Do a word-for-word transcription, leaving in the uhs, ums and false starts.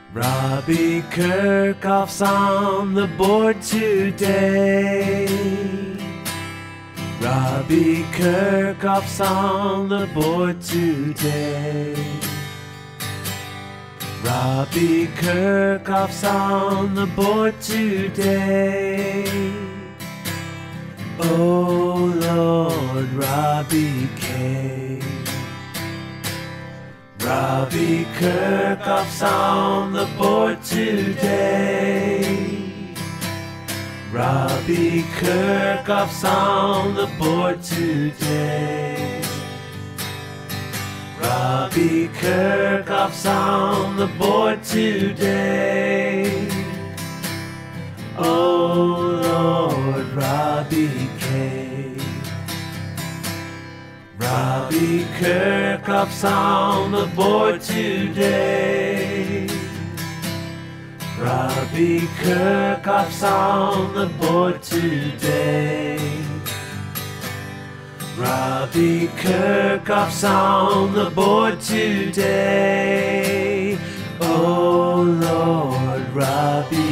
Robbie Kirkhoff's on the board today. Robbie Kirkhoff's on the board today. Robbie Kirkhoff's on the board today. Oh Lord, Robbie K. Robbie Kirkhoff's on the board today. Robbie Kirkhoff's on the board today. Robbie Kirkhoff's on the board today. Oh Lord, Robbie K. Robbie Kirkhoff's on the board today. Robbie Kirkhoff's on the board today. Robbie Kirkhoff's on the board today. Oh Lord, Robbie